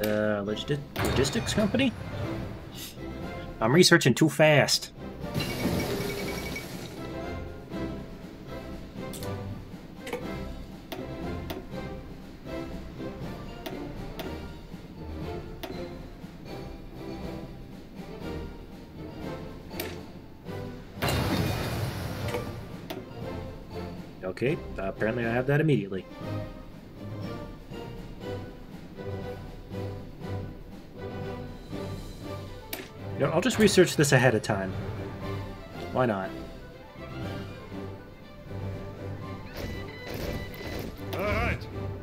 Logistics company? I'm researching too fast. Okay, apparently I have that immediately. You know, I'll just research this ahead of time. Why not? All right.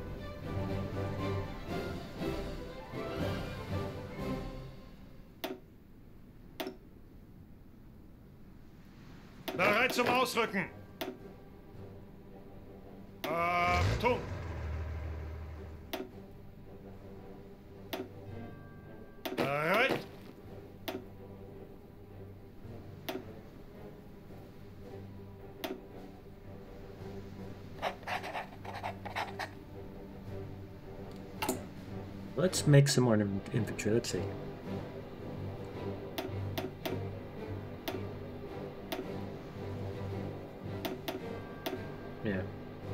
Bereit zum Ausrücken. Achtung! Bereit. Let's make some more infantry. Let's see. Yeah.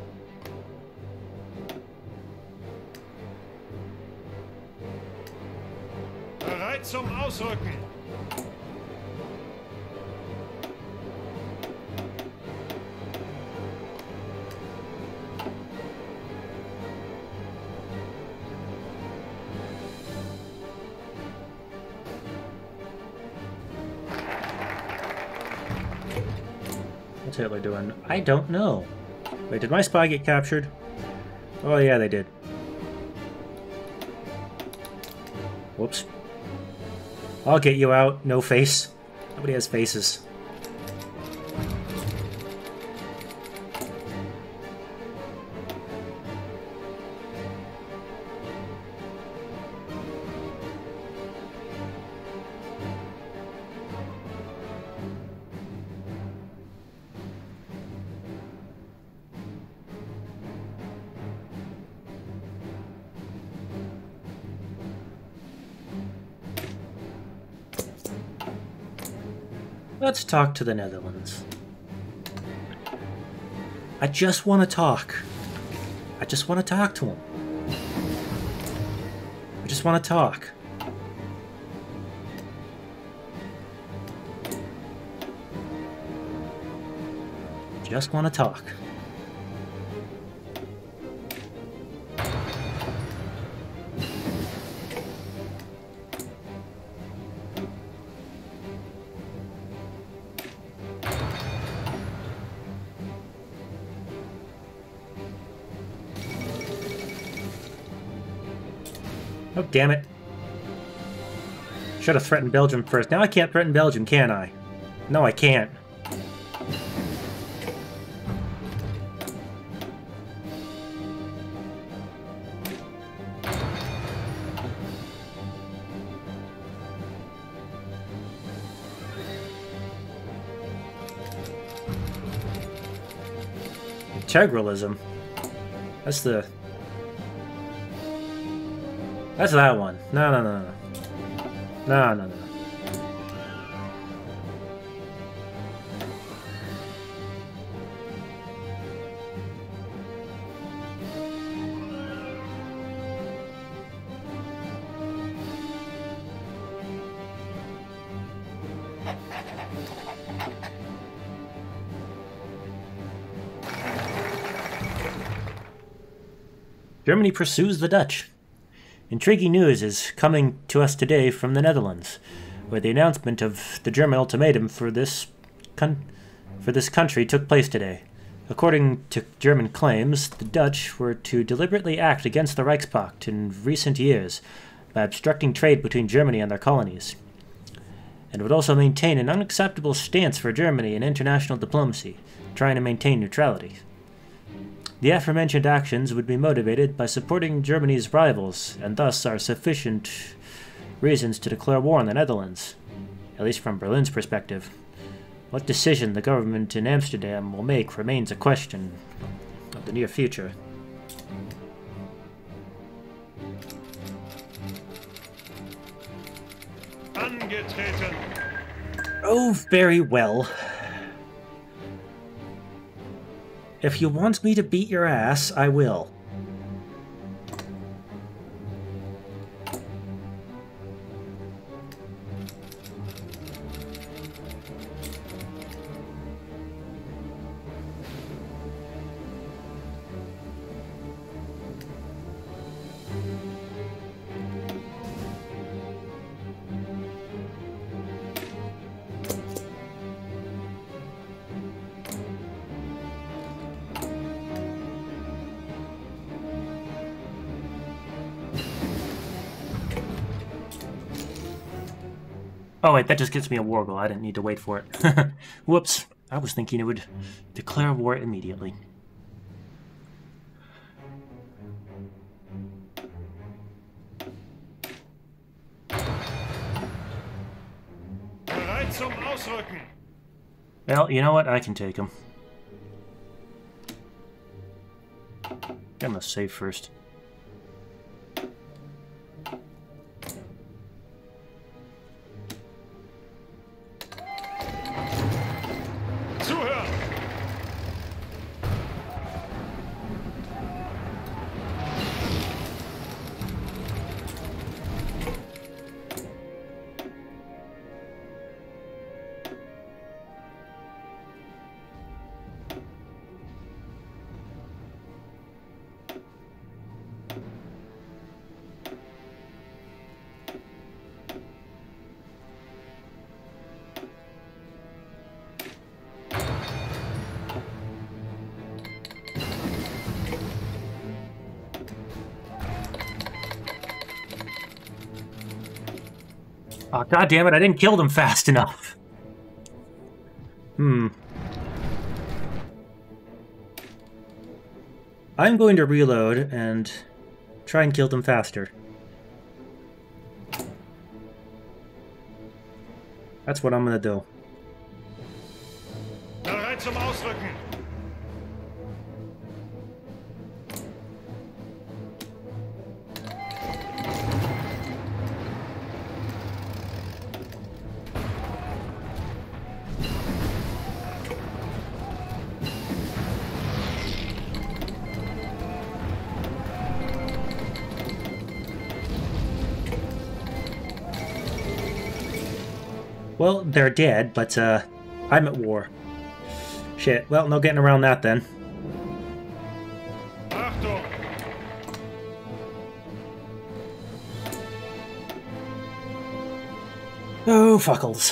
Bereit zum Ausrücken. What's Hitler doing? I don't know. Wait, did my spy get captured? Oh yeah, they did. Whoops. I'll get you out. No face. Nobody has faces. Let's talk to the Netherlands. I just want to talk. I just want to talk to them. I just want to talk. Just want to talk. Oh, damn it. Should have threatened Belgium first. Now I can't threaten Belgium, can I? No, I can't. Integralism? That's the... That's that one. No, no, no, no. No, no, no. Germany pursues the Dutch. Intriguing news is coming to us today from the Netherlands, where the announcement of the German ultimatum for this country took place today. According to German claims, the Dutch were to deliberately act against the Reichspakt in recent years by obstructing trade between Germany and their colonies, and would also maintain an unacceptable stance for Germany in international diplomacy, trying to maintain neutrality. The aforementioned actions would be motivated by supporting Germany's rivals, and thus are sufficient reasons to declare war on the Netherlands, at least from Berlin's perspective. What decision the government in Amsterdam will make remains a question of the near future. Angetreten. Oh, very well. If you want me to beat your ass, I will. Oh wait, that just gets me a war goal. I didn't need to wait for it. Whoops. I was thinking it would declare war immediately. Bereit zum Ausrücken. Well, you know what? I can take him. I must save first. Zuhören. Oh, God damn it, I didn't kill them fast enough. I'm going to reload and try and kill them faster. That's what I'm gonna do. Bereit zum Ausrücken. Well, they're dead, but I'm at war. Shit, well, no getting around that then. Achtung. Oh, fuckles.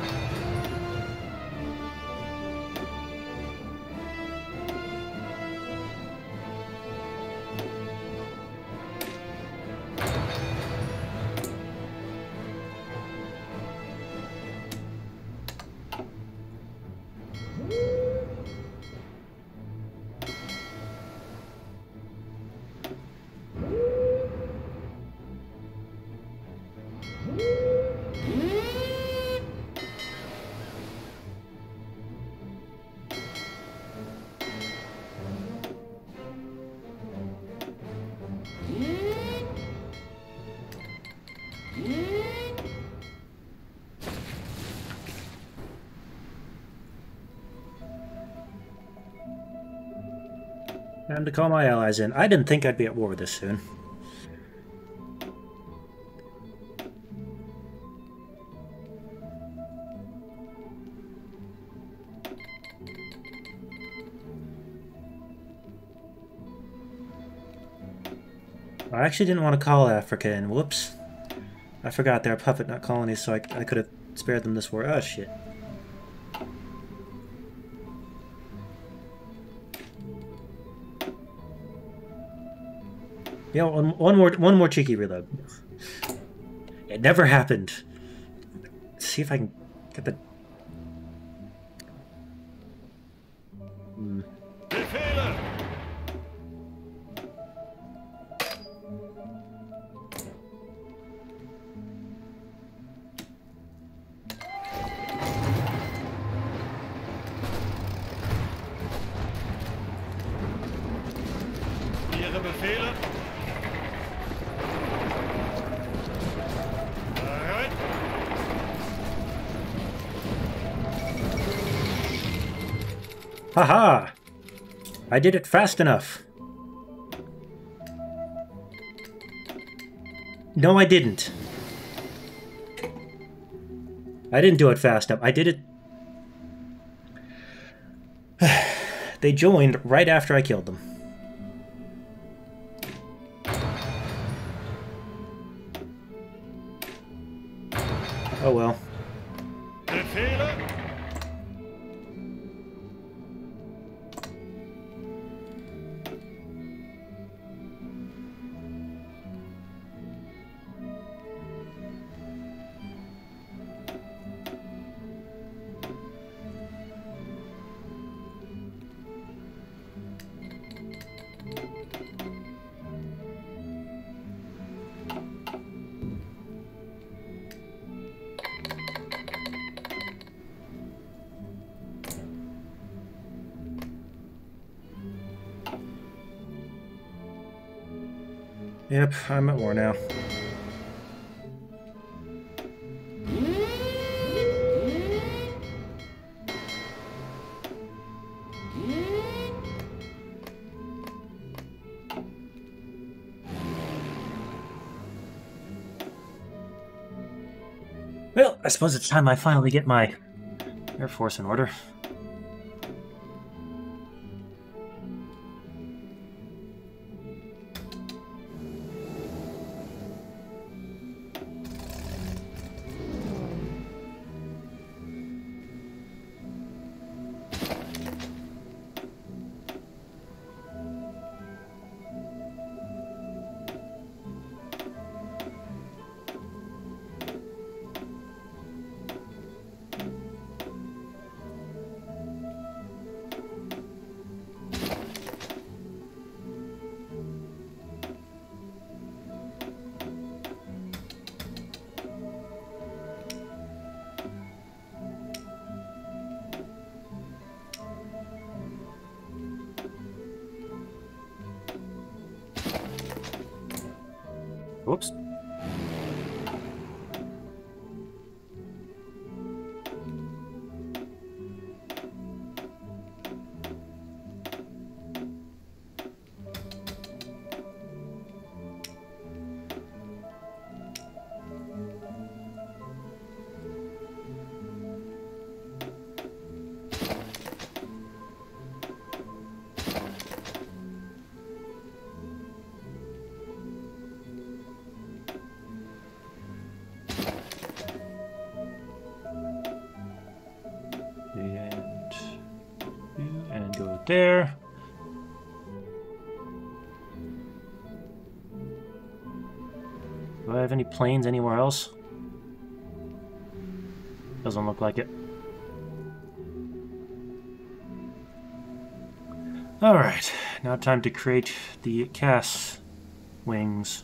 Time to call my allies in. I didn't think I'd be at war this soon. I actually didn't want to call Africa in. Whoops. I forgot they're puppet nut colonies, so I could have spared them this war. Oh, shit. Yeah, one more cheeky reload. It never happened. Let's see if I can get the... Befehle. Ihre Befehle. Bereit. Haha! I did it fast enough. No, I didn't. I didn't do it fast enough. I did it... They joined right after I killed them. Oh well. Befehle? Yep, I'm at war now. Well, I suppose it's time I finally get my Air Force in order. Whoops. And go there. Do I have any planes anywhere else? Doesn't look like it. Alright, now time to create the Cass wings.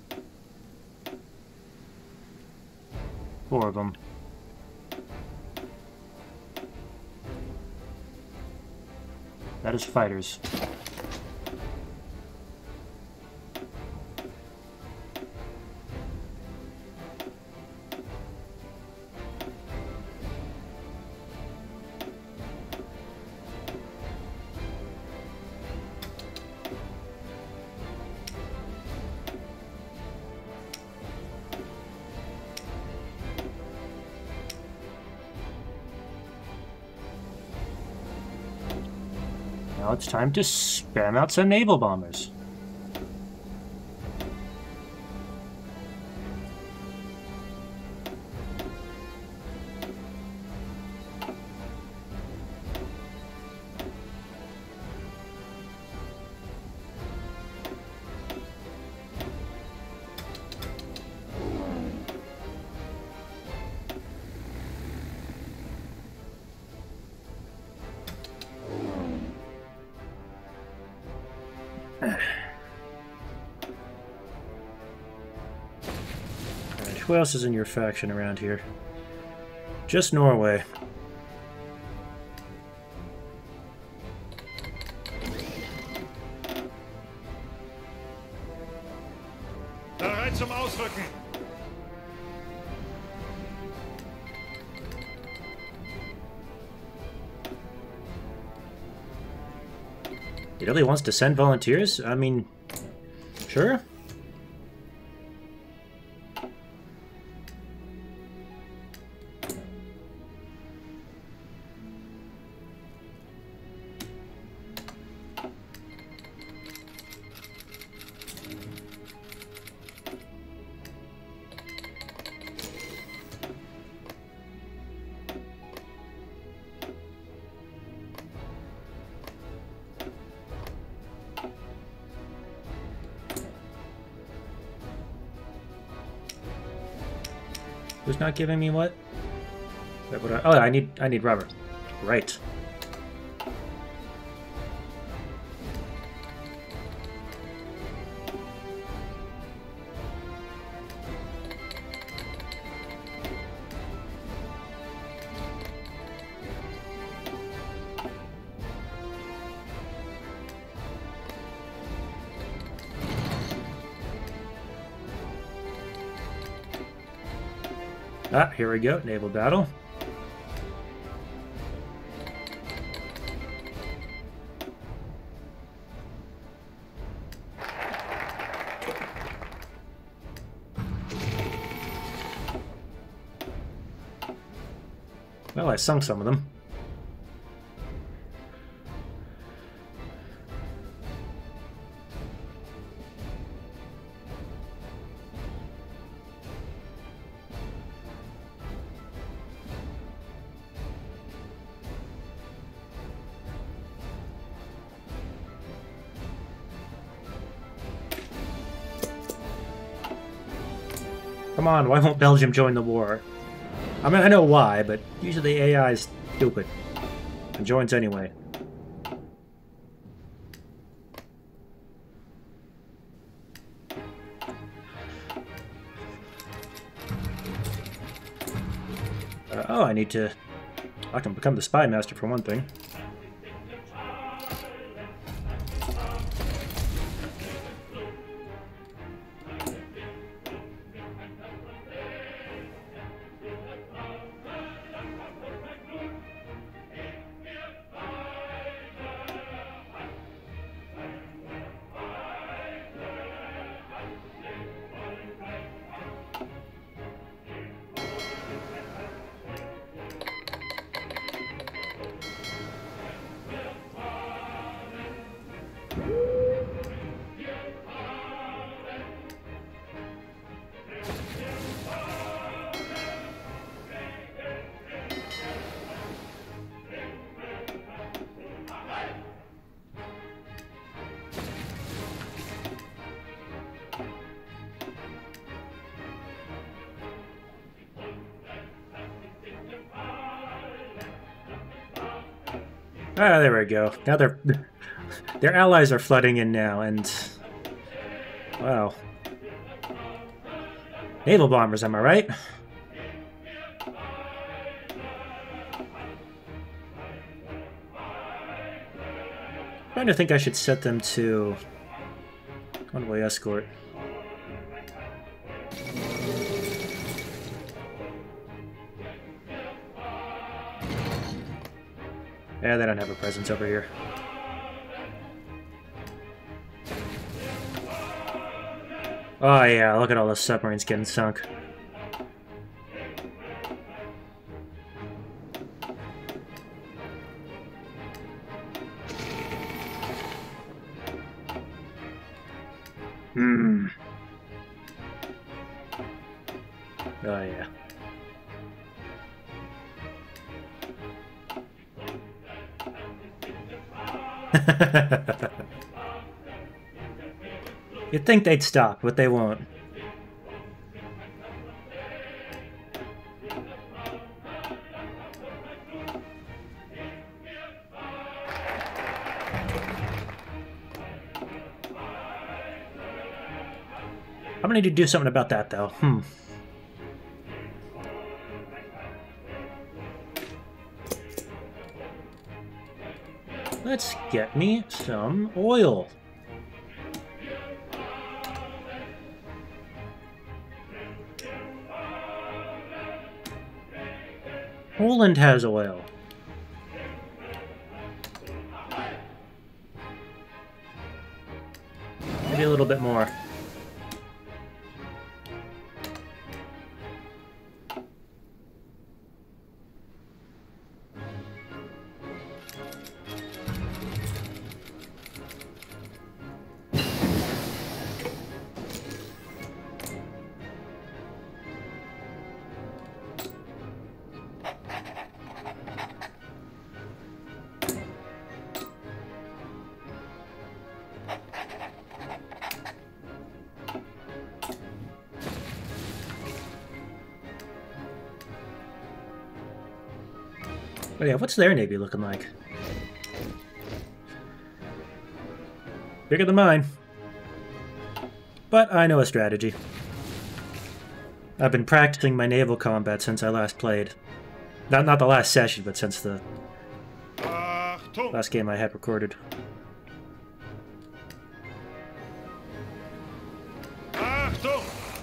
4 of them. That is fighters. Now it's time to spam out some naval bombers. Who else is in your faction around here? Just Norway. Bereit zum Ausrücken. really wants to send volunteers? I mean, sure. Who's not giving me what? Oh, I need rubber. Right. Ah, here we go. Naval battle. Well, I sunk some of them. Come on, why won't Belgium join the war? I mean, I know why, but usually the AI is stupid. And joins anyway. Oh, I need to... I can become the spy master for one thing. Ah, there we go. Now their allies are flooding in now, and wow, naval bombers, am I right? I'm trying to think I should set them to convoy escort. Yeah, they don't have a presence over here. Oh yeah, look at all the submarines getting sunk. Hmm. Oh yeah. You'd think they'd stop, but they won't. I'm gonna need to do something about that, though. Let's get me some oil. Poland has oil. Maybe a little bit more. Oh yeah, what's their navy looking like? Bigger than mine. But I know a strategy. I've been practicing my naval combat since I last played. Not the last session, but since the last game I had recorded. Achtung!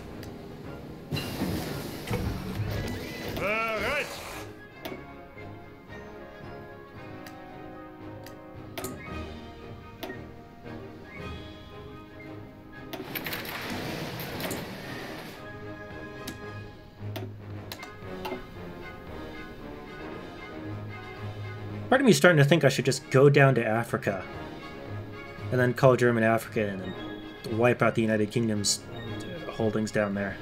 Bereit! Part of me is starting to think I should just go down to Africa and then call German Africa in and wipe out the United Kingdom's holdings down there.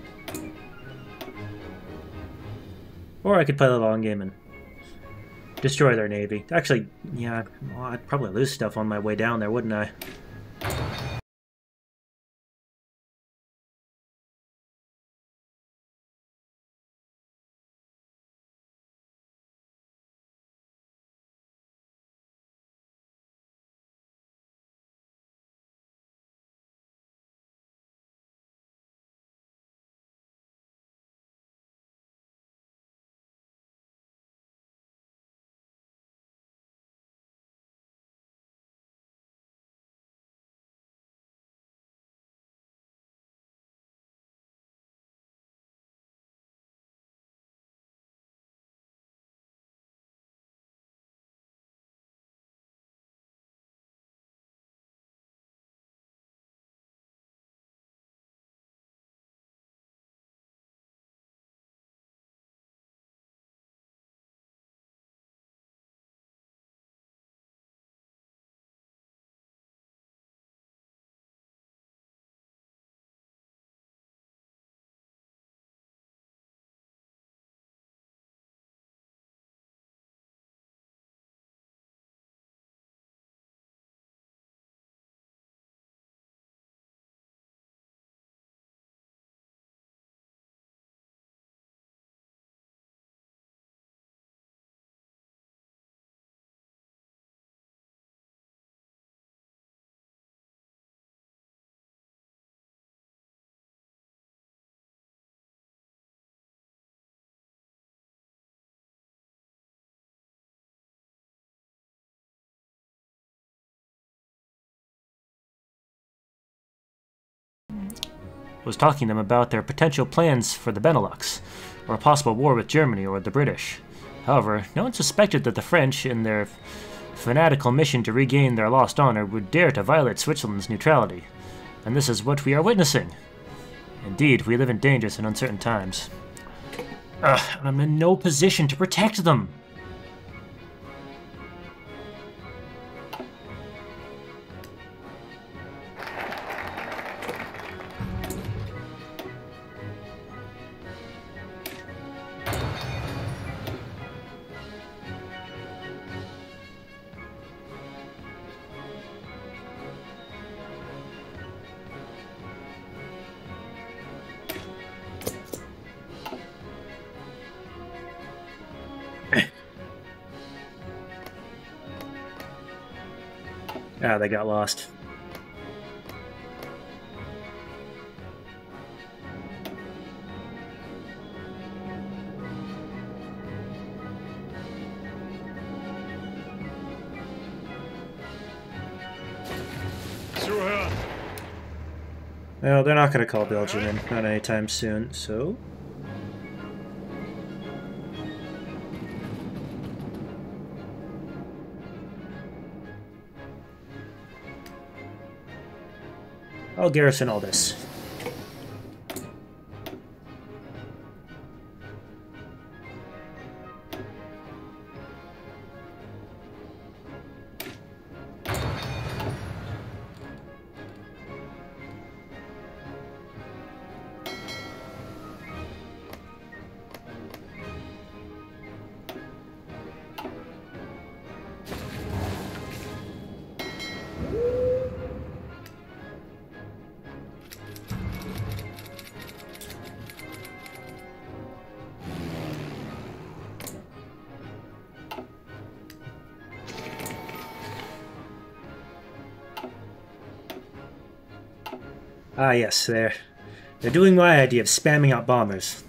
Or I could play the long game and destroy their navy. Actually, yeah, well, I'd probably lose stuff on my way down there, wouldn't I? Was talking to them about their potential plans for the Benelux, or a possible war with Germany or the British. However, no one suspected that the French, in their fanatical mission to regain their lost honor, would dare to violate Switzerland's neutrality. And this is what we are witnessing. Indeed, we live in dangerous and uncertain times. I'm in no position to protect them. Ah, they got lost. Zuhören! Well, they're not going to call Belgium in, not anytime soon, so... I'll garrison all this. Ah, yes, they're doing my idea of spamming out bombers.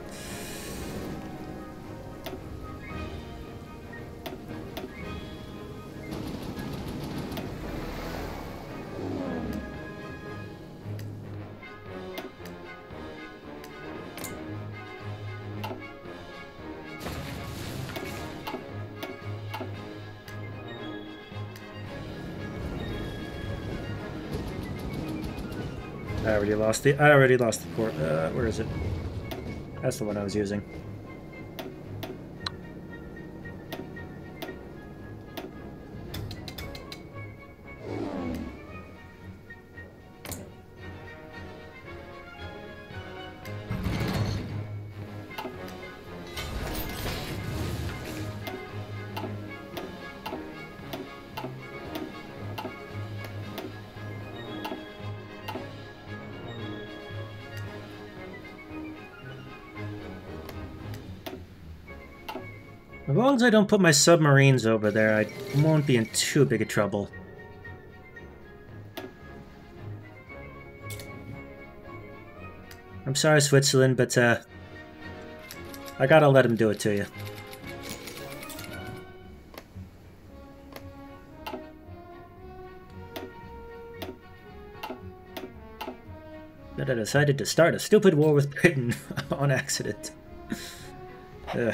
I already lost the port. Where is it? That's the one I was using. As long as I don't put my submarines over there, I won't be in too big a trouble. I'm sorry, Switzerland, but I gotta let him do it to you. That I decided to start a stupid war with Britain on accident. Ugh.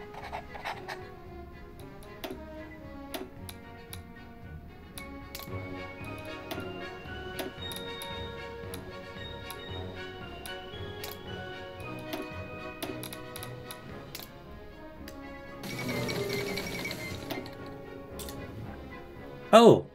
Oh!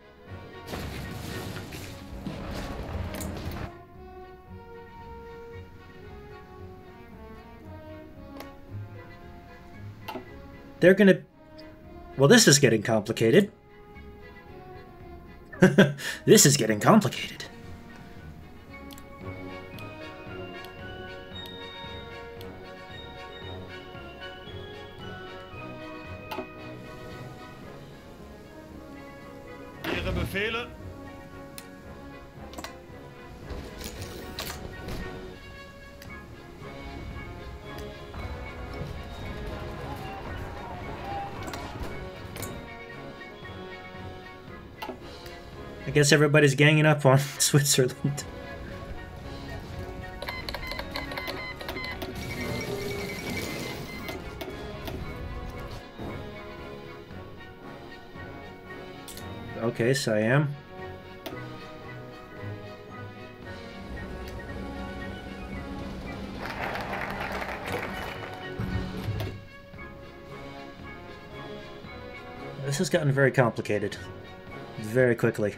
They're gonna... Well, this is getting complicated. This is getting complicated. Ihre Befehle? I guess everybody's ganging up on Switzerland. Okay, so I am. This has gotten very complicated. Very quickly.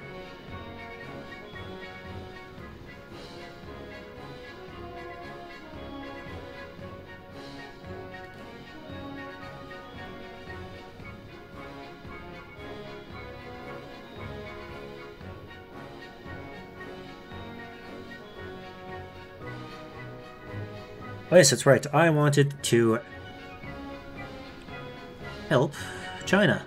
Oh yes, that's right. I wanted to help China.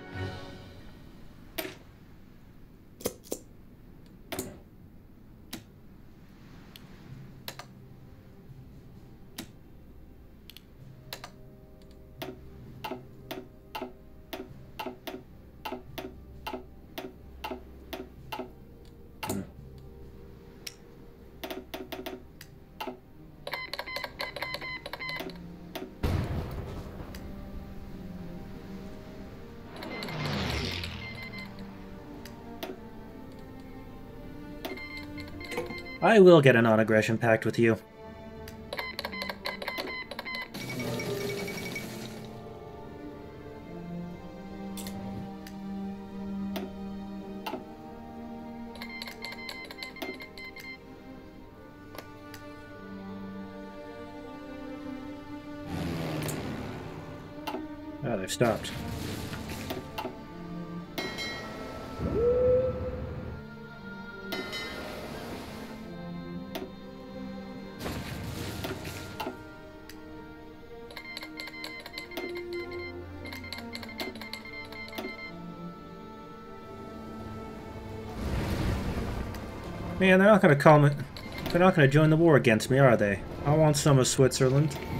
I will get a non-aggression pact with you. Oh, they've stopped. Man, they're not going to call me. They're not going to join the war against me, are they? I want some of Switzerland.